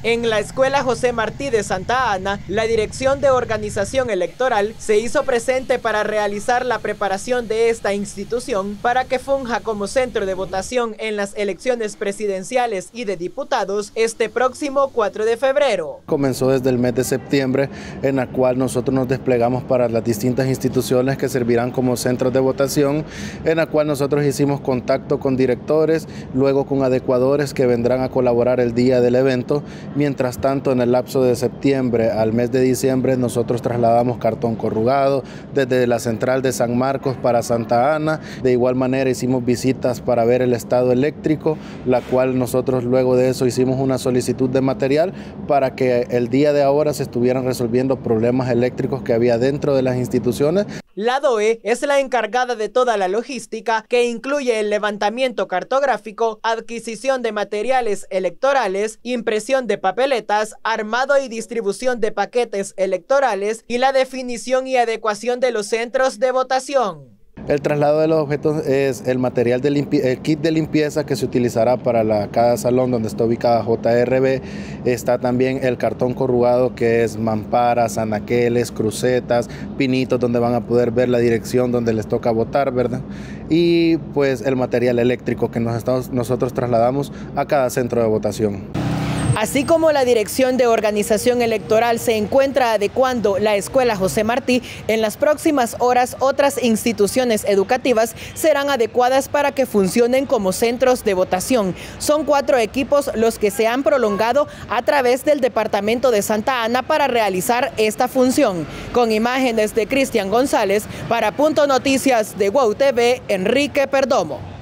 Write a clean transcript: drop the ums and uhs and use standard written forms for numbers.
En la Escuela José Martí de Santa Ana, la Dirección de Organización Electoral se hizo presente para realizar la preparación de esta institución para que funja como centro de votación en las elecciones presidenciales y de diputados este próximo 4 de febrero. Comenzó desde el mes de septiembre, en la cual nosotros nos desplegamos para las distintas instituciones que servirán como centros de votación, en la cual nosotros hicimos contacto con directores, luego con adecuadores que vendrán a colaborar el día del evento. Mientras tanto, en el lapso de septiembre al mes de diciembre, nosotros trasladamos cartón corrugado desde la central de San Marcos para Santa Ana. De igual manera hicimos visitas para ver el estado eléctrico, la cual nosotros luego de eso hicimos una solicitud de material para que el día de ahora se estuvieran resolviendo problemas eléctricos que había dentro de las instituciones. La DOE es la encargada de toda la logística, que incluye el levantamiento cartográfico, adquisición de materiales electorales, impresión de papeletas, armado y distribución de paquetes electorales y la definición y adecuación de los centros de votación. El traslado de los objetos es el material el kit de limpieza que se utilizará para cada salón donde está ubicada JRB. Está también el cartón corrugado, que es mamparas, anaqueles, crucetas, pinitos donde van a poder ver la dirección donde les toca votar, ¿verdad? Y pues el material eléctrico que nosotros trasladamos a cada centro de votación. Así como la Dirección de Organización Electoral se encuentra adecuando la Escuela José Martí, en las próximas horas otras instituciones educativas serán adecuadas para que funcionen como centros de votación. Son 4 equipos los que se han prolongado a través del Departamento de Santa Ana para realizar esta función. Con imágenes de Cristian González, para Punto Noticias de WOW TV, Enrique Perdomo.